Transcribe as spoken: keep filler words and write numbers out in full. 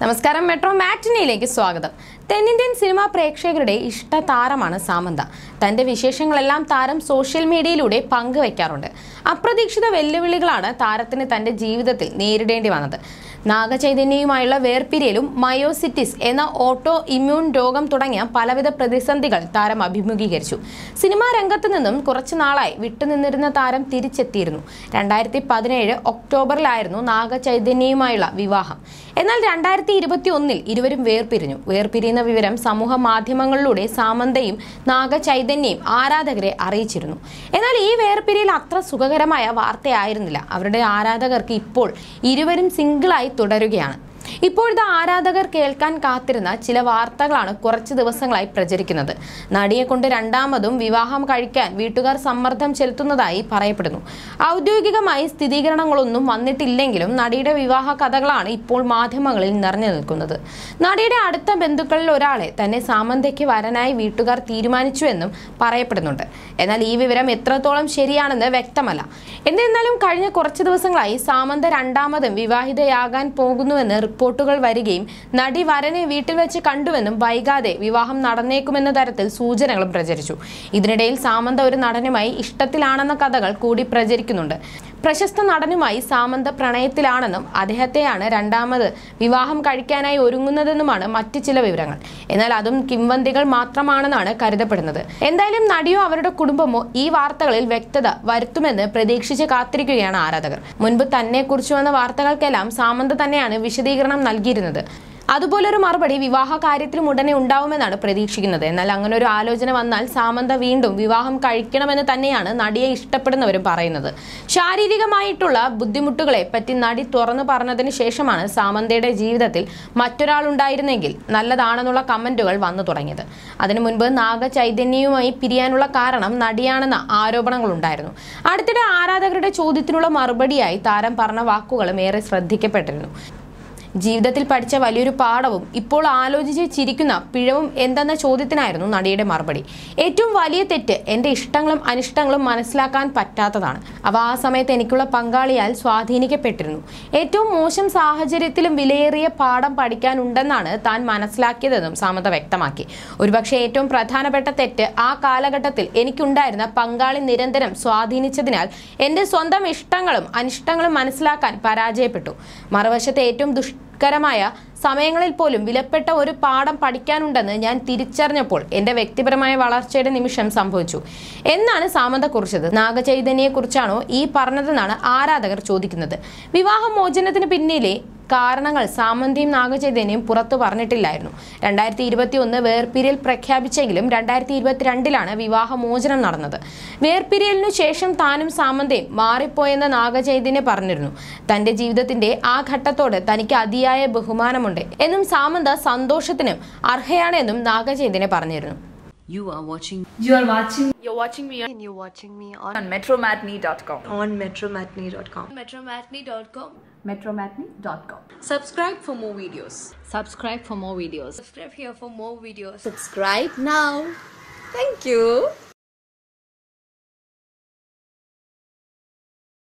നമസ്കാരം, മെട്രോ മാറ്റിനിയിലേക്ക് സ്വാഗതം. തെന്നിന്ത്യൻ സിനിമാ പ്രേക്ഷകരുടെ ഇഷ്ട താരമാണ് സാമന്ത. തന്റെ വിശേഷങ്ങളെല്ലാം താരം സോഷ്യൽ മീഡിയയിലൂടെ പങ്കുവയ്ക്കാറുണ്ട്. അപ്രതീക്ഷിത വെല്ലുവിളികളാണ് താരത്തിന് തന്റെ ജീവിതത്തിൽ നേരിടേണ്ടി വന്നത്. നാഗചൈതന്യയുമായുള്ള വേർപിരിയലും മയോസിറ്റിസ് എന്ന ഓട്ടോ ഇമ്മ്യൂൺ രോഗം തുടങ്ങിയ പലവിധ പ്രതിസന്ധികൾ താരം അഭിമുഖീകരിച്ചു. സിനിമാ രംഗത്ത് നിന്നും കുറച്ചു നാളായി വിട്ടുനിന്നിരുന്ന താരം തിരിച്ചെത്തിയിരുന്നു. രണ്ടായിരത്തി പതിനേഴ് ഒക്ടോബറിലായിരുന്നു നാഗചൈതന്യയുമായുള്ള വിവാഹം. എന്നാൽ രണ്ടായിരത്തി ഇരുപത്തി ഒന്നിൽ ഇരുവരും വേർപിരിഞ്ഞു. വേർപിരിയുന്ന വിവരം സമൂഹ മാധ്യമങ്ങളിലൂടെ സാമന്തയും നാഗചൈതന്യയും ആരാധകരെ അറിയിച്ചിരുന്നു. എന്നാൽ ഈ വേർപിരിയൽ അത്ര സുഖകരമായ വാർത്തയായിരുന്നില്ല. അവരുടെ ആരാധകർക്ക് ഇപ്പോൾ ഇരുവരും സിംഗിളായി തുടരുകയാണ്. ഇപ്പോഴത്തെ ആരാധകർ കേൾക്കാൻ കാത്തിരുന്ന ചില വാർത്തകളാണ് കുറച്ച് ദിവസങ്ങളായി പ്രചരിക്കുന്നത്. നടിയെ കൊണ്ട് രണ്ടാമതും വിവാഹം കഴിക്കാൻ വീട്ടുകാർ സമ്മർദ്ദം ചെലുത്തുന്നതായി പറയപ്പെടുന്നു. ഔദ്യോഗികമായി സ്ഥിരീകരണങ്ങളൊന്നും വന്നിട്ടില്ലെങ്കിലും നടിയുടെ വിവാഹ കഥകളാണ് ഇപ്പോൾ മാധ്യമങ്ങളിൽ നിറഞ്ഞു നിൽക്കുന്നത്. നടിയുടെ അടുത്ത ബന്ധുക്കളിൽ ഒരാളെ തന്നെ സാമന്തയ്ക്ക് വരനായി വീട്ടുകാർ തീരുമാനിച്ചുവെന്നും പറയപ്പെടുന്നുണ്ട്. എന്നാൽ ഈ വിവരം എത്രത്തോളം ശരിയാണെന്ന് വ്യക്തമല്ല. എന്നിരുന്നാലും കഴിഞ്ഞ കുറച്ച് ദിവസങ്ങളായി സാമന്ത രണ്ടാമതും വിവാഹിതയാകാൻ പോകുന്നുവെന്ന് റിപ്പോർട്ടുകൾ വരികയും നടി വരനെ വീട്ടിൽ വെച്ച് കണ്ടുവെന്നും വൈകാതെ വിവാഹം നടന്നേക്കുമെന്ന തരത്തിൽ സൂചനകളും പ്രചരിച്ചു. ഇതിനിടയിൽ സാമന്ത ഒരു നടനുമായി ഇഷ്ടത്തിലാണെന്ന കഥകൾ കൂടി പ്രചരിക്കുന്നുണ്ട്. പ്രശസ്ത നടനുമായി സാമന്ത പ്രണയത്തിലാണെന്നും അദ്ദേഹത്തെയാണ് രണ്ടാമത് വിവാഹം കഴിക്കാനായി ഒരുങ്ങുന്നതെന്നുമാണ് മറ്റ് ചില വിവരങ്ങൾ. എന്നാൽ അതും കിംവദന്തികൾ മാത്രമാണെന്നാണ് കരുതപ്പെടുന്നത്. എന്തായാലും നടിയോ അവരുടെ കുടുംബമോ ഈ വാർത്തകളിൽ വ്യക്തത വരുത്തുമെന്ന് പ്രതീക്ഷിച്ച് കാത്തിരിക്കുകയാണ് ആരാധകർ. മുൻപ് തന്നെ കുറിച്ച് വന്ന വാർത്തകൾക്കെല്ലാം സാമന്ത തന്നെയാണ് വിശദീകരണം നൽകിയിരുന്നത്. അതുപോലൊരു മറുപടി വിവാഹ കാര്യത്തിലും ഉടനെ ഉണ്ടാവുമെന്നാണ് പ്രതീക്ഷിക്കുന്നത്. എന്നാൽ അങ്ങനെ ഒരു ആലോചന വന്നാൽ സാമന്ത വീണ്ടും വിവാഹം കഴിക്കണമെന്ന് തന്നെയാണ് നടിയെ ഇഷ്ടപ്പെടുന്നവരും പറയുന്നത്. ശാരീരികമായിട്ടുള്ള ബുദ്ധിമുട്ടുകളെ പറ്റി നടി തുറന്നു പറഞ്ഞതിന് ശേഷമാണ് സാമന്തയുടെ ജീവിതത്തിൽ മറ്റൊരാളുണ്ടായിരുന്നെങ്കിൽ നല്ലതാണെന്നുള്ള കമന്റുകൾ വന്നു തുടങ്ങിയത്. അതിനു മുൻപ് നാഗചൈതന്യയുമായി പിരിയാനുള്ള കാരണം നടിയാണെന്ന ആരോപണങ്ങളുണ്ടായിരുന്നു. അടുത്തിടെ ആരാധകരുടെ ചോദ്യത്തിനുള്ള മറുപടിയായി താരം പറഞ്ഞ വാക്കുകളും ഏറെ ശ്രദ്ധിക്കപ്പെട്ടിരുന്നു. ജീവിതത്തിൽ പഠിച്ച വലിയൊരു പാഠവും ഇപ്പോൾ ആലോചിച്ച് ചിരിക്കുന്ന പിഴവും എന്തെന്ന ചോദ്യത്തിനായിരുന്നു നടിയുടെ മറുപടി. ഏറ്റവും വലിയ തെറ്റ് എൻ്റെ ഇഷ്ടങ്ങളും അനിഷ്ടങ്ങളും മനസ്സിലാക്കാൻ പറ്റാത്തതാണ്. അവ ആ സമയത്ത് എനിക്കുള്ള പങ്കാളിയാൽ സ്വാധീനിക്കപ്പെട്ടിരുന്നു. ഏറ്റവും മോശം സാഹചര്യത്തിലും വിലയേറിയ പാഠം പഠിക്കാനുണ്ടെന്നാണ് താൻ മനസ്സിലാക്കിയതെന്നും സാമന്ത വ്യക്തമാക്കി. ഒരുപക്ഷെ ഏറ്റവും പ്രധാനപ്പെട്ട തെറ്റ് ആ കാലഘട്ടത്തിൽ എനിക്കുണ്ടായിരുന്ന പങ്കാളി നിരന്തരം സ്വാധീനിച്ചതിനാൽ എൻ്റെ സ്വന്തം ഇഷ്ടങ്ങളും അനിഷ്ടങ്ങളും മനസ്സിലാക്കാൻ പരാജയപ്പെട്ടു. മറുവശത്തെ ഏറ്റവും ദുഷ്ട കരമായ സമയങ്ങളിൽ പോലും വിലപ്പെട്ട ഒരു പാഠം പഠിക്കാനുണ്ടെന്ന് ഞാൻ തിരിച്ചറിഞ്ഞപ്പോൾ എൻ്റെ വ്യക്തിപരമായ വളർച്ചയുടെ നിമിഷം സംഭവിച്ചു എന്നാണ് സാമന്ത കുറിച്ചത്. നാഗചൈതന്യയെ കുറിച്ചാണോ ഈ പറഞ്ഞതെന്നാണ് ആരാധകർ ചോദിക്കുന്നത്. വിവാഹമോചനത്തിന് പിന്നിലെ കാരണങ്ങൾ സാമന്തയും നാഗചൈതന്യയും പുറത്തു പറഞ്ഞിട്ടില്ലായിരുന്നു. രണ്ടായിരത്തി ഇരുപത്തി ഒന്ന് വേർപിരിയൽ പ്രഖ്യാപിച്ചെങ്കിലും രണ്ടായിരത്തി ഇരുപത്തിരണ്ടിലാണ് വിവാഹമോചനം നടന്നത്. വേർപിരിയലിനു ശേഷം താനും സാമന്തയും മാറിപ്പോയെന്ന് നാഗചൈതന്യ പറഞ്ഞിരുന്നു. തന്റെ ജീവിതത്തിന്റെ ആ ഘട്ടത്തോട് തനിക്ക് അതിയായ ബഹുമാനമുണ്ട് എന്നും സാമന്ത സന്തോഷത്തിനും അർഹയാണ് എന്നും നാഗചൈതന്യ പറഞ്ഞിരുന്നു. You are watching. You are watching. You're watching me. And you're watching me on, on metro matinee dot com. On metro matinee dot com. metro matinee dot com. metro matinee dot com. Subscribe for more videos. Subscribe for more videos. Subscribe here for more videos. Subscribe now. Thank you.